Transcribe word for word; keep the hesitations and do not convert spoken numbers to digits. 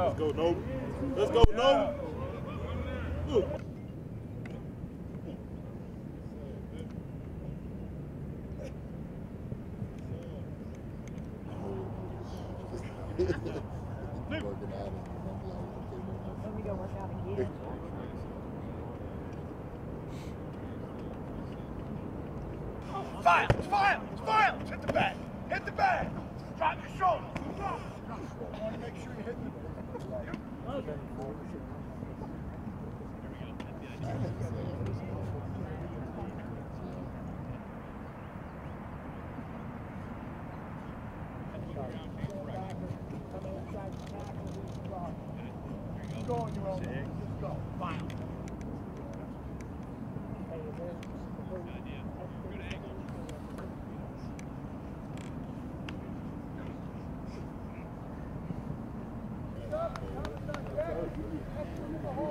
Let's go, no. Let's go, no. Ooh. Let me go work out again. Violence, violence, violence! Hit the bag! Hit the bag! Drop your shoulder! Drop. I want to make sure you hit the bag. Okay. Go on your own. Just go. Violence. Up, up, up, up.